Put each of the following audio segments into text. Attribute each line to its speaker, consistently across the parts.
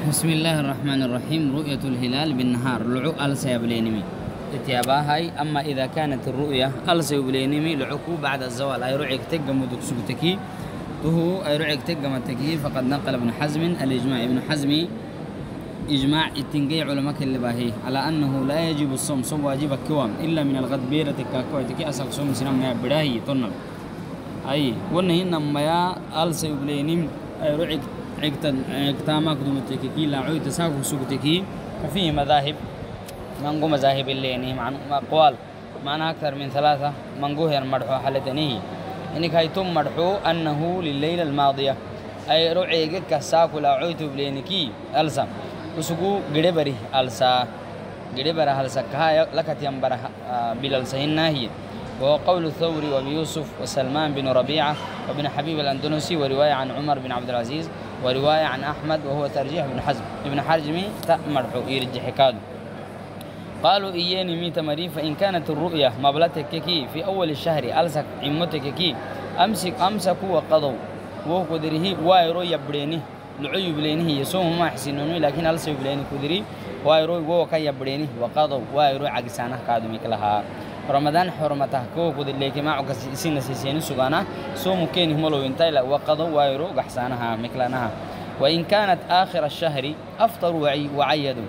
Speaker 1: بسم الله الرحمن الرحيم. رؤية الهلال بالنهار لعو ألسى بلينمي اتيابا هاي. أما إذا كانت الرؤية ألسى بلينمي لعكو بعد الزوال أي رعيك تقم ودكسوتكي تهو أي رعيك تقم التكي. فقد نقل ابن حزم الإجماع. ابن حزم إجماع التنقي علماء اللي باهي على أنه لا يجب الصوم صوم واجب الكوام إلا من الغد بيرة كاكوتكي أسق صوم سنم يا بداهي طنب أي ونهي نما يا ألسى بلينم أي رعيك عقتامك دمتكي لا عود تساقو سوقتكي. وفيه مذاهب منقو مذاهب اللي يعني مع أقوال معنا أكثر من ثلاثة منقوه المرحو حالتنيه إنك هيتم مرحو أنه لليلة الماضية أي رعيك كساقو لا عود بلينكي ألسا وسقو قريبري ألسا قريبري ألسا كها لكت ينبره بالألسهن هي. وهو قول الثوري وبيوسف وسلمان بن ربيعة وابن حبيب الأندونسي ورواية عن عمر بن عبد العزيز ورواية عن أحمد وهو ترجيح ابن حزم. ابن حرجمي تأمرحو يرجح كادو. قالوا إياني ميت مري فإن كانت الرؤية مبلتك كي في أول الشهر ألسك عمتك كي أمسكوا وقضوا وهو قدره وايرو يبريني لعي بلينه يسوم ما يحسنوني لكن ألسك بليني قدري وايرو وهو كي يبريني وقضوا وايرو عقسانه كادو مكلها. رمضان حرمته كو قد اللي كما سين سيسين سجانا سوم كين هملو ينتهي وقضوا وايرو قحسانها مكلانها. وإن كانت آخر الشهر أفطروا وعيدوا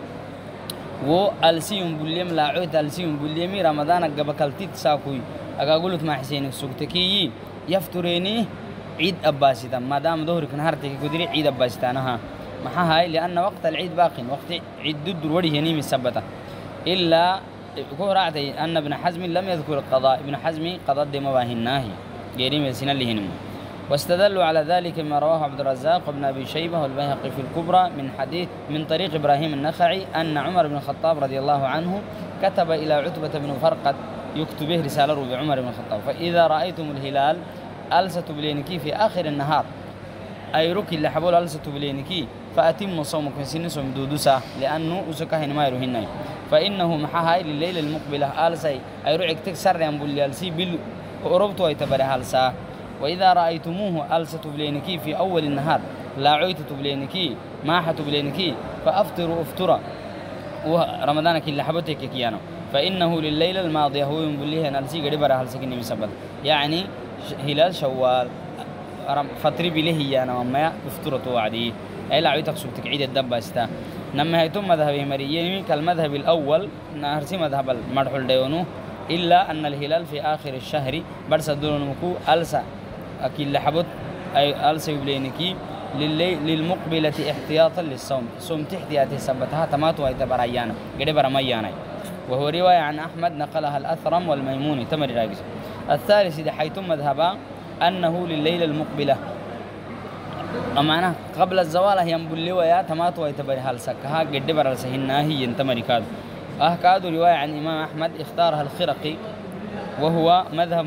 Speaker 1: والسيم بوليم لا عود السيم بوليمي رمضان قبكلتي تساكوي أقولت مع حسين السكتكي يفطريني عيد أباسيتا ما دام ظهرك نهارتك قدري عيد أباسيتانها محا هاي لأن وقت العيد باقي وقت عيد ضد الوري هني مثبته إلا كورعتي أن ابن حزم لم يذكر القضاء. ابن حزم قضاء دمواهناهي غير من اللي هنم. واستدلوا على ذلك ما رواه عبد الرزاق وابن أبي شيبة والبيهقي في الكبرى من حديث من طريق إبراهيم النخعي أن عمر بن الخطاب رضي الله عنه كتب إلى عتبة بن فرقد يكتبه رسالة بعمر بن الخطاب فإذا رأيتم الهلال ألست بلينكي في آخر النهار أي ركي اللي حبول ألست بلينكي فأتم صومكم سنسهم دودوسا لأنه أسكهن ما يروهن فإنه محاها لليلة المقبلة آلسي أي رعك تكسر ينبول يالسي بالأوروبتو يتبري آلسا. وإذا رأيتموه ألسة بلينكي في أول النهار لا عيتة بلينكي ماحة بلينكي فأفطروا أفطرا ورمضانك اللي حبتك كيانو فإنه لليلة الماضية هو ينبوليه نالسي قريبا هالسي كني مسبب يعني هلال شوال فتري بليه يانا وما أفطرت وعدي أي لا عيتك سبتك عيد الدبا استا. نما هيتم مذهبي مريمي كالمذهب الأول نهرسي مذهب المرحل ديونو إلا أن الهلال في آخر الشهر برس دونمكو ألسا أكيد لحبط أي ألسا يبلينكي للمقبلة احتياطا للصوم صوم احتياطي سبتها تماتوا يتبريانا قريبا رميانا. وهو رواية عن أحمد نقلها الأثرم والميموني تمر راجز. الثالث إذا حيتم مذهبا أنه لليلة المقبلة أمانة قبل الزوال هي مبلي ويا تمات ويتبري هالسكها قد برسهنها هي ينتمر كاد. كاد رواية عن إمام أحمد اختارها الخرقي وهو مذهب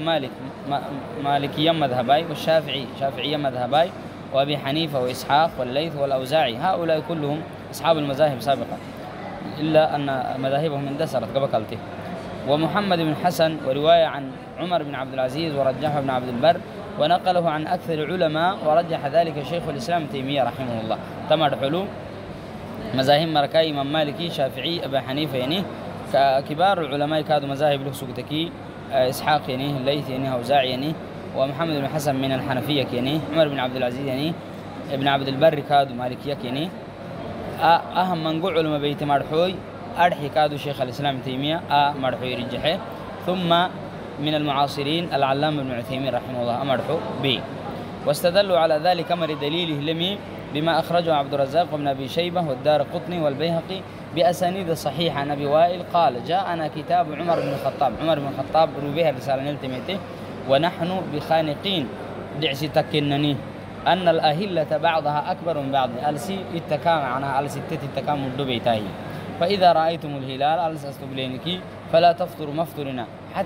Speaker 1: مالكيا مذهباي والشافعي شافعيا مذهباي وأبي حنيفة وإسحاق والليث والأوزاعي هؤلاء كلهم أصحاب المذاهب سابقا إلا أن مذاهبهم اندثرت قبل كالته. ومحمد بن حسن ورواية عن عمر بن عبد العزيز ورجحه ابن عبد البر ونقله عن أكثر العلماء ورجح ذلك شيخ الإسلام تيمية رحمه الله. تمر حلو مذاهب مركاي إمام مالكي شافعي أبا حنيفة يعني كبار العلماء كادوا مذاهب له سكتكي إسحاق يعني الليث يعني أوزاعي يعني ومحمد بن حسن من الحنفية يعني عمر بن عبد العزيز يعني ابن عبد البر كادوا مالكية يعني أهم من قول علماء بيت مرحوي أرحي كادوا شيخ الإسلام تيمية مرحوي رجحه. ثم من المعاصرين العلامة ابن عثيمين رحمه الله أمرحو به. واستدلوا على ذلك أمر دليله لمي بما أخرجه عبد الرزاق وابن أبي شيبة والدار قطني والبيهقي بأسانيد صحيحة عن أبي وائل قال جاءنا كتاب عمر بن الخطاب. عمر بن الخطاب روبيها رسالة نلتميته ونحن بخانقين دعسي تكنني أن الأهلة بعضها أكبر من بعض ألسي التكام عنها ألسي التكام الدبيتاهي فإذا رأيتم الهلال ألسي أستبلينكي فلا تفطروا مفطرنا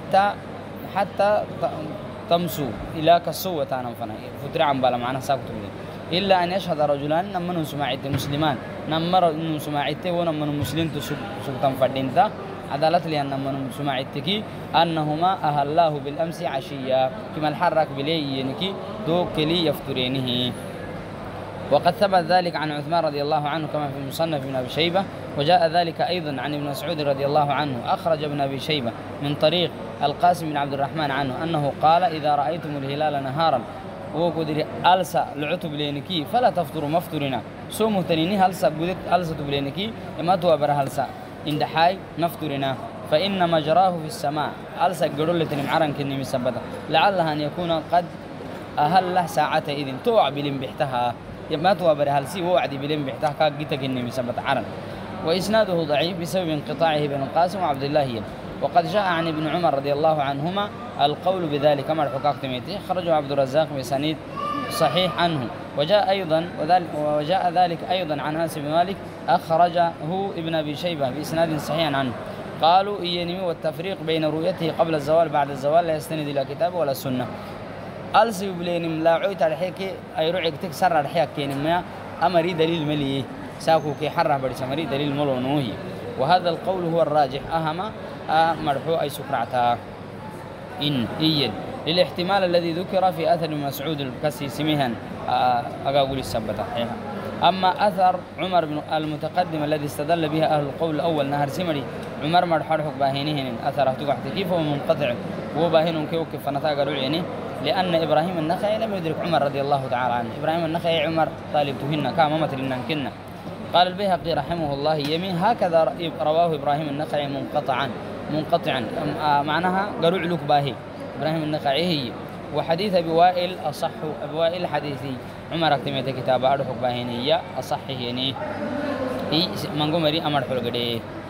Speaker 1: حتى تمسوا إلى كسوة تانفنا فتر عن بالا معنا ساكتوا إلا أن يشهد رجلان نمنوا سماعته مسلمان نمر إنه سماعته ونمنوا مسلم سلطان فردينتا عدالة لأن من سماعتك أنهما أهلاه بالأمس عشية كما الحرك بلي ينكي دو كلي يفترينه. وقد ثبت ذلك عن عثمان رضي الله عنه كما في المصنف ابن أبي شيبة، وجاء ذلك أيضا عن ابن مسعود رضي الله عنه أخرج ابن أبي شيبة من طريق القاسم بن عبد الرحمن عنه أنه قال: إذا رأيتم الهلال نهارا وقدر ألسى لعتب لينكي فلا تفطروا مفطرنا سوموا تنيني هلسى قدت ألسى تبلينكي إما توابر هلسى إن حاي مفطرنا فإن مجراه في السماء ألسى قرولة معرن كني مسبتة لعلها أن يكون قد أهل له ساعة إذن توع بلم بحتها ما توابر هلسي ووعد بلم بحتها كاقيتك كني مسبتة عرن. وإسناده ضعيف بسبب انقطاعه بين القاسم وعبد الله. وقد جاء عن ابن عمر رضي الله عنهما القول بذلك كما الحقاق تميته خرجه عبد الرزاق بسنيد صحيح عنه. وجاء ذلك أيضا عن أنس بن مالك أخرجه ابن أبي شيبة بإسناد صحيح عنه. قالوا إينمي والتفريق بين رؤيته قبل الزوال بعد الزوال لا يستند إلى كتاب ولا سنة. ألسي بلينم لا عيت على حكي أي رعيك تكسر على حكي ما أمري دليل ملي ساكو كي حرة برسمري دليل ملو نوهي. وهذا القول هو الراجح أهم مرحو أي سكرعتها إن إيد للاحتمال الذي ذكر في أثر مسعود الكسي سميها أقول السبتة. أما أثر عمر بن المتقدم الذي استدل بها أهل القول الأول نهر سمري عمر مرحرحك باهينهن أثره تقعت كيف هو منقطع وباهين كيف فنتاق رعينه لأن إبراهيم النخعي لم يدرك عمر رضي الله تعالى عنه. إبراهيم النخعي عمر طالبتهن كما مثلنا كنا. قال البيهقي رحمه الله يمين هكذا رواه إبراهيم النخعي منقطعا معناها قرع لك باهي إبراهيم النخعي هي. وحديث أبي وائل أصح أبي وائل حديثي عمر اكتميت كتابة أرحك باهينية أصحه يعني هي من قمري أمر حلقه